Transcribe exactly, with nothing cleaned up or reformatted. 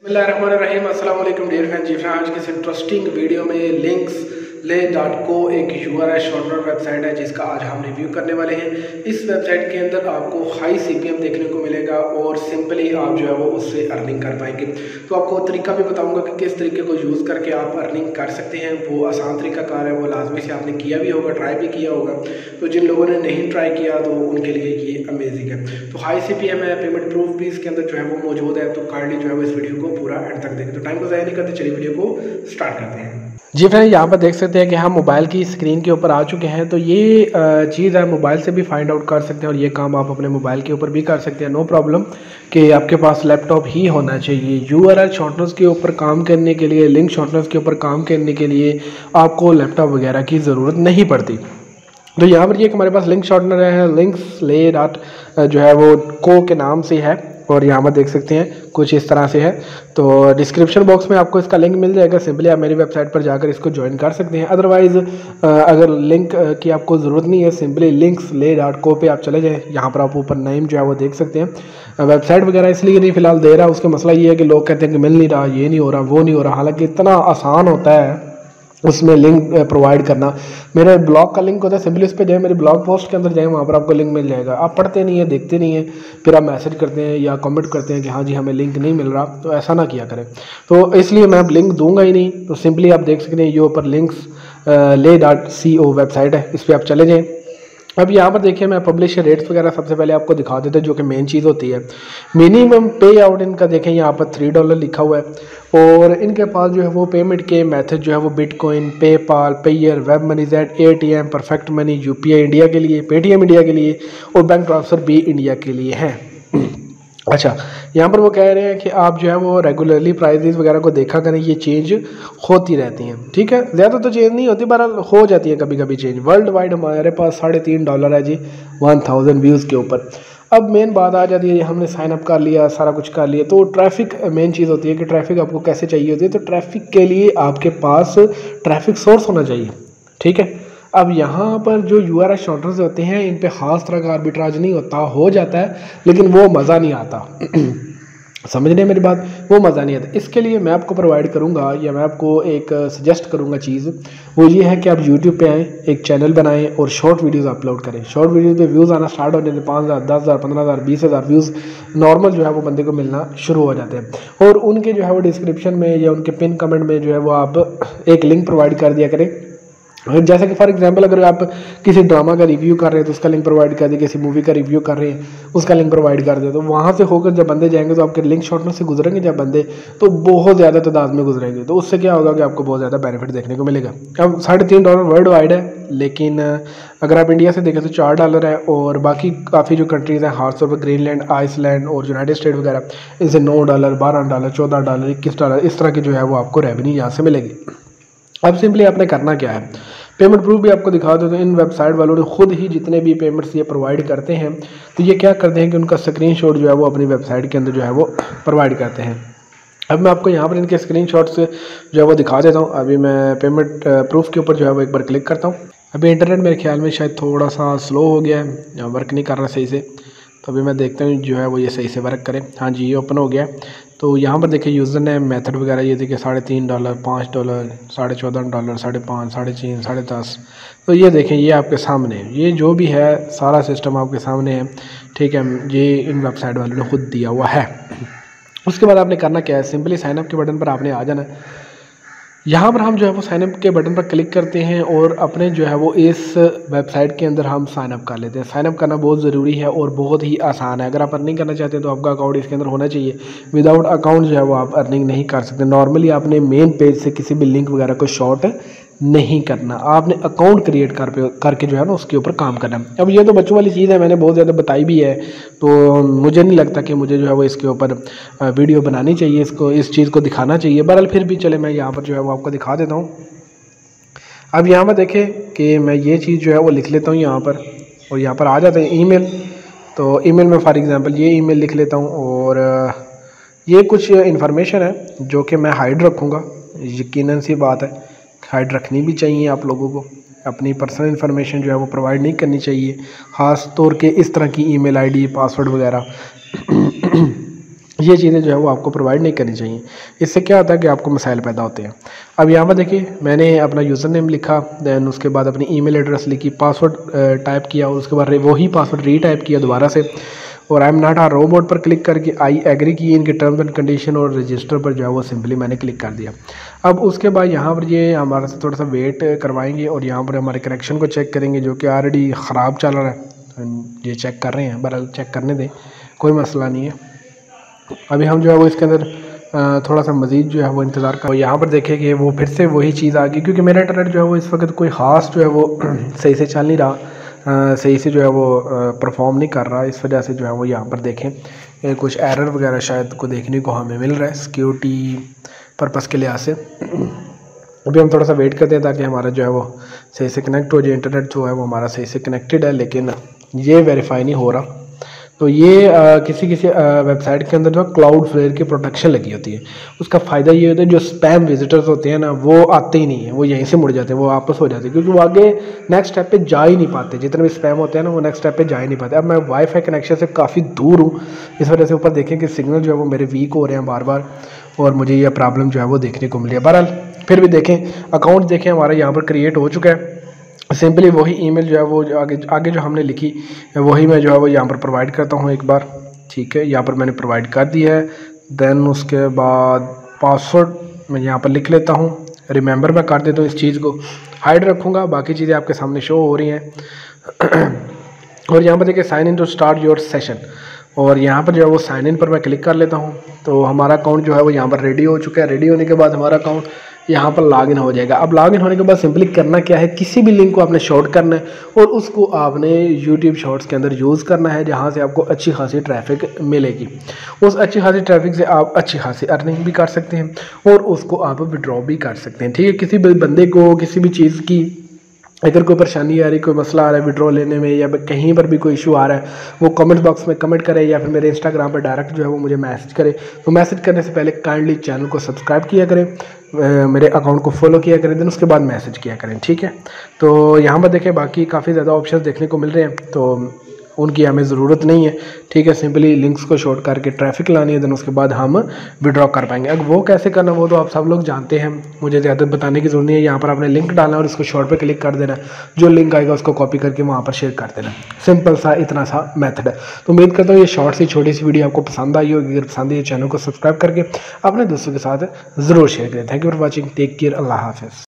बिस्मिल्लाहिर्रहमानिर्रहीम। अस्सलाम वालेकुम डियर फ्रेंड्स। जी फ्रेंड्स, आज की इस इंटरेस्टिंग वीडियो में लिंक्स ले डॉट को एक यूआरएल शॉर्टनर वेबसाइट है जिसका आज हम रिव्यू करने वाले हैं। इस वेबसाइट के अंदर आपको हाई सीपीएम देखने को मिलेगा और सिंपली आप जो है वो उससे अर्निंग कर पाएंगे। तो आपको तरीका भी बताऊंगा कि किस तरीके को यूज़ करके आप अर्निंग कर सकते हैं। वो आसान तरीका कार है, वो लाजमी से आपने किया भी होगा, ट्राई भी किया होगा। तो जिन लोगों ने नहीं ट्राई किया तो उनके लिए ये अमेजिंग है। तो हाई सीपीएम है, पेमेंट प्रूफ भी इसके अंदर जो है वो मौजूद है। तो काइंडली जो है वो इस वीडियो को पूरा एंड तक देखें। तो टाइम को ज़ाया नहीं करते, चलिए वीडियो को स्टार्ट करते हैं। जी फ्रेंड, यहाँ पर देख सकते हैं कि हम मोबाइल की स्क्रीन के ऊपर आ चुके हैं। तो ये चीज़ है, मोबाइल से भी फाइंड आउट कर सकते हैं और ये काम आप अपने मोबाइल के ऊपर भी कर सकते हैं। नो प्रॉब्लम कि आपके पास लैपटॉप ही होना चाहिए। यूआरएल शॉर्टनर्स के ऊपर काम करने के लिए, लिंक शॉर्टनर्स के ऊपर काम करने के लिए आपको लैपटॉप वगैरह की ज़रूरत नहीं पड़ती। तो यहाँ पर ये हमारे पास लिंक शॉर्टनर है, लिंक्स ले डॉट जो है वो को के नाम से है और यहाँ पर देख सकते हैं कुछ इस तरह से है। तो डिस्क्रिप्शन बॉक्स में आपको इसका लिंक मिल जाएगा, सिंपली आप मेरी वेबसाइट पर जाकर इसको ज्वाइन कर सकते हैं। अदरवाइज़ अगर लिंक की आपको ज़रूरत नहीं है, सिंपली लिंक्स ले डॉट को पे आप चले जाएँ। यहाँ पर आप ऊपर नेम जो है वो देख सकते हैं। वेबसाइट वगैरह इसलिए नहीं फ़िलहाल दे रहा, उसका मसला ये है कि लोग कहते हैं कि मिल नहीं रहा, ये नहीं हो रहा, वो नहीं हो रहा। हालाँकि इतना आसान होता है उसमें लिंक प्रोवाइड करना। मेरे ब्लॉग का लिंक होता है, सिंपली उस पर जाए, मेरे ब्लॉग पोस्ट के अंदर जाए, वहाँ पर आपको लिंक मिल जाएगा। आप पढ़ते नहीं है, देखते नहीं है, फिर आप मैसेज करते हैं या कमेंट करते हैं कि हाँ जी हमें लिंक नहीं मिल रहा। तो ऐसा ना किया करें। तो इसलिए मैं अब लिंक दूंगा ही नहीं। तो सिंपली आप देख सकते हैं ये ऊपर लिंक्स ले डॉट सी ओ वेबसाइट है, इस पर आप चले जाएँ। अब यहाँ पर देखिए मैं पब्लिश रेट्स वगैरह सबसे पहले आपको दिखा देते हैं, जो कि मेन चीज़ होती है। मिनिमम पे आउट इनका देखें यहाँ पर थ्री डॉलर लिखा हुआ है और इनके पास जो है वो पेमेंट के मेथड जो है वो bitcoin, PayPal, Payeer, Web Money, Z, ATM, Perfect Money, UPI India के लिए, पेटीएम इंडिया के लिए और बैंक ट्रांसफ़र भी इंडिया के लिए हैं। अच्छा, यहाँ पर वो कह रहे हैं कि आप जो है वो रेगुलरली प्राइजेस वगैरह को देखा करें, ये चेंज होती रहती हैं। ठीक है, ज़्यादा तो चेंज नहीं होती, बहरहाल हो जाती है कभी कभी चेंज। वर्ल्ड वाइड हमारे पास साढ़े तीन डॉलर है जी वन थाउजेंड व्यूज़ के ऊपर। अब मेन बात आ जाती है, हमने साइन अप कर लिया, सारा कुछ कर लिया, तो ट्रैफिक मेन चीज़ होती है कि ट्रैफिक आपको कैसे चाहिए होती है। तो ट्रैफिक के लिए आपके पास ट्रैफिक सोर्स होना चाहिए। ठीक है, अब यहाँ पर जो यूआरएल शॉर्टनर्स होते हैं इन पे ख़ास तरह का आर्बिट्राज नहीं होता, हो जाता है लेकिन वो मज़ा नहीं आता। समझने मेरी बात, वो मज़ा नहीं आता। इसके लिए मैं आपको प्रोवाइड करूँगा या मैं आपको एक सजेस्ट करूँगा चीज़, वो ये है कि आप यूट्यूब पे आएँ, एक चैनल बनाएं और शॉर्ट वीडियोस अपलोड करें। शॉर्ट वीडियोस पे व्यूज़ आना स्टार्ट हो जाते हैं, पाँच हज़ार, दस हज़ार, पंद्रह हज़ार, बीस हज़ार व्यूज़ नॉर्मल जो है वो बंदे को मिलना शुरू हो जाते हैं। और उनके जो है वो डिस्क्रिप्शन में या उनके पिन कमेंट में जो है वो आप एक लिंक प्रोवाइड कर दिया करें। जैसे कि फॉर एग्जांपल अगर आप किसी ड्रामा का रिव्यू कर रहे हैं तो उसका लिंक प्रोवाइड कर दिए, किसी मूवी का रिव्यू कर रहे हैं उसका लिंक प्रोवाइड कर दिया। तो वहाँ से होकर जब बंदे जाएंगे तो आपके लिंक शॉर्टनर से गुजरेंगे जब बंदे, तो बहुत ज़्यादा तादाद में गुजरेंगे। तो उससे क्या होगा कि आपको बहुत ज़्यादा बेनिफिट देखने को मिलेगा। अब साढ़े तीन डॉलर वर्ल्ड वाइड है, लेकिन अगर आप इंडिया से देखें तो चार डॉलर है और बाकी काफ़ी जो कंट्रीज़ हैं, खासतौर पर ग्रीनलैंड, आइसलैंड और यूनाइटेड स्टेट वगैरह, इनसे नौ डॉलर, बारह डॉलर, चौदह डॉलर, इक्कीस डॉलर, इस तरह की जो है वो आपको रेवेन्यू यहाँ से मिलेगी। अब सिंपली आपने करना क्या है, पेमेंट प्रूफ भी आपको दिखा दो। तो इन वेबसाइट वालों ने खुद ही जितने भी पेमेंट्स ये प्रोवाइड करते हैं, तो ये क्या करते हैं कि उनका स्क्रीनशॉट जो है वो अपनी वेबसाइट के अंदर जो है वो प्रोवाइड करते हैं। अब मैं आपको यहाँ पर इनके स्क्रीनशॉट्स जो है वो दिखा देता हूँ। अभी मैं पेमेंट प्रूफ के ऊपर जो है वो एक बार क्लिक करता हूँ। अभी इंटरनेट मेरे ख्याल में शायद थोड़ा सा स्लो हो गया है, वर्क नहीं कर रहा सही से। तो अभी मैं देखता हूँ जो है वो ये सही से वर्क करे। हाँ जी, ये ओपन हो गया। तो यहाँ पर देखिए यूज़र ने मेथड वगैरह ये देखिए साढ़े तीन डॉलर, पाँच डॉलर, साढ़े चौदह डॉलर, साढ़े पाँच, साढ़े तीन, साढ़े दस। तो ये देखें, ये आपके सामने, ये जो भी है सारा सिस्टम आपके सामने है। ठीक है, ये इन वेबसाइट वालों ने खुद दिया हुआ है। उसके बाद आपने करना क्या है, सिंपली साइनअप के बटन पर आपने आ जाना है। यहाँ पर हम जो है वो साइनअप के बटन पर क्लिक करते हैं और अपने जो है वो इस वेबसाइट के अंदर हम साइनअप कर लेते हैं। साइनअप करना बहुत ज़रूरी है और बहुत ही आसान है। अगर आप अर्निंग करना चाहते हैं तो आपका अकाउंट इसके अंदर होना चाहिए। विदाउट अकाउंट जो है वो आप अर्निंग नहीं कर सकते। नॉर्मली आपने मेन पेज से किसी भी लिंक वगैरह को शॉर्ट नहीं करना, आपने अकाउंट क्रिएट कर पे करके जो है ना उसके ऊपर काम करना। अब ये तो बच्चों वाली चीज़ है, मैंने बहुत ज़्यादा बताई भी है, तो मुझे नहीं लगता कि मुझे जो है वो इसके ऊपर वीडियो बनानी चाहिए, इसको इस चीज़ को दिखाना चाहिए। बहरहाल फिर भी चले मैं यहाँ पर जो है वो आपको दिखा देता हूँ। अब यहाँ पर देखें कि मैं ये चीज़ जो है वो लिख लेता हूँ यहाँ पर और यहाँ पर आ जाते हैं ईमेल। तो ईमेल में फॉर एग्ज़ाम्पल ये ईमेल लिख लेता हूँ और ये कुछ इन्फॉर्मेशन है जो कि मैं हाइड रखूँगा। यकीनन सी बात है, हाइड रखनी भी चाहिए। आप लोगों को अपनी पर्सनल इन्फॉर्मेशन जो है वो प्रोवाइड नहीं करनी चाहिए, ख़ास तौर के इस तरह की ईमेल आईडी, पासवर्ड वगैरह। ये चीज़ें जो है वो आपको प्रोवाइड नहीं करनी चाहिए। इससे क्या होता है कि आपको मसाइल पैदा होते हैं। अब यहाँ पर देखिए, मैंने अपना यूज़र नेम लिखा, दैन उसके बाद अपनी ईमेल एड्रेस लिखी, पासवर्ड टाइप किया और उसके बाद वही पासवर्ड रीटाइप किया दोबारा से, और I am not a robot पर क्लिक करके आई एग्री की इनके टर्म्स एंड कंडीशन, और रजिस्टर पर जो है वो सिंपली मैंने क्लिक कर दिया। अब उसके बाद यहाँ पर ये हमारा से थोड़ा सा वेट करवाएंगे और यहाँ पर हमारे कनेक्शन को चेक करेंगे जो कि ऑलरेडी ख़राब चल रहा है। ये चेक कर रहे हैं, बहरहाल चेक करने दें, कोई मसला नहीं है। अभी हम जो है वो इसके अंदर थोड़ा सा मज़ीद जो है वो इंतज़ार कर। यहाँ पर देखें कि वो फिर से वही चीज़ आ गई, क्योंकि मेरा इंटरनेट जो है वो इस वक्त कोई ख़ास जो है वो सही से चल नहीं रहा, आ, सही से जो है वो परफॉर्म नहीं कर रहा। इस वजह से जो है वो यहाँ पर देखें कुछ एरर वगैरह शायद को देखने को हमें मिल रहा है सिक्योरिटी पर्पज़ के लिहाज से। अभी हम थोड़ा सा वेट करते हैं ताकि हमारा जो है वो सही से कनेक्ट हो जाए। इंटरनेट जो है वो हमारा सही से कनेक्टेड है, लेकिन ये वेरीफाई नहीं हो रहा। तो ये आ, किसी किसी वेबसाइट के अंदर जो क्लाउड फ्लेयर की प्रोटेक्शन लगी होती है। उसका फ़ायदा ये होता है जो स्पैम विजिटर्स होते हैं ना, वो आते ही नहीं है, वो यहीं से मुड़ जाते हैं, वो वापस हो जाते हैं, क्योंकि वो आगे नेक्स्ट स्टेप पे जा ही नहीं पाते। जितने भी स्पैम होते हैं ना, वो नेक्स्ट स्टेप पे जा ही नहीं पाते। अब मैं वाईफाई कनेक्शन से काफ़ी दूर हूँ, इस वजह से ऊपर देखें कि सिग्नल जो है वो मेरे वीक हो रहे हैं बार बार, और मुझे यह प्रॉब्लम जो है वो देखने को मिली है। बहरहाल फिर भी देखें, अकाउंट देखें हमारा यहाँ पर क्रिएट हो चुका है। सिंपली वही ईमेल जो है वो आगे आगे जो हमने लिखी वही मैं जो है वो यहाँ पर प्रोवाइड करता हूँ एक बार। ठीक है, यहाँ पर मैंने प्रोवाइड कर दिया है। देन उसके बाद पासवर्ड मैं यहाँ पर लिख लेता हूँ, रिमेंबर मैं कर देता हूँ, इस चीज़ को हाइड रखूँगा, बाकी चीज़ें आपके सामने शो हो रही हैं। और यहाँ पर देखिए sign in to start your session, और यहाँ पर जो है वो साइन इन पर मैं क्लिक कर लेता हूँ। तो हमारा अकाउंट जो है वो यहाँ पर रेडी हो चुका है। रेडी होने के बाद हमारा अकाउंट यहाँ पर लॉगिन हो जाएगा। अब लॉगिन होने के बाद सिंपली करना क्या है, किसी भी लिंक को आपने शॉर्ट करना है और उसको आपने यूट्यूब शॉर्ट्स के अंदर यूज़ करना है, जहाँ से आपको अच्छी खासी ट्रैफिक मिलेगी। उस अच्छी खासी ट्रैफिक से आप अच्छी खासी अर्निंग भी कर सकते हैं और उसको आप विड्रॉ भी कर सकते हैं। ठीक है, किसी भी बंदे को किसी भी चीज़ की अगर कोई परेशानी आ रही, कोई मसला आ रहा है विड्रॉ लेने में, या कहीं पर भी कोई इशू आ रहा है, वो कमेंट बॉक्स में कमेंट करे या फिर मेरे इंस्टाग्राम पर डायरेक्ट जो है वो मुझे मैसेज करे। तो मैसेज करने से पहले काइंडली चैनल को सब्सक्राइब किया करें, मेरे अकाउंट को फॉलो किया करें, देन उसके बाद मैसेज किया करें। ठीक है, तो यहाँ पर देखें बाकी काफ़ी ज़्यादा ऑप्शन देखने को मिल रहे हैं, तो उनकी हमें ज़रूरत नहीं है। ठीक है, सिंपली लिंक्स को शॉर्ट करके ट्रैफिक लानी है, देन उसके बाद हम विड्रॉ कर पाएंगे। अब वो कैसे करना वो तो आप सब लोग जानते हैं, मुझे ज़्यादा बताने की ज़रूरत नहीं है। यहाँ पर आपने लिंक डालना और इसको शॉर्ट पे क्लिक कर देना, जो लिंक आएगा उसको कॉपी करके वहाँ पर शेयर कर देना। सिंपल सा इतना सा मेथड है। तो उम्मीद करता हूँ ये शॉर्ट सी छोटी सी वीडियो आपको पसंद आई होगी। अगर पसंद आई चैनल को सब्सक्राइब करके अपने दोस्तों के साथ ज़रूर शेयर करें। Thank you for watching, take care, अल्लाह हाफिज़।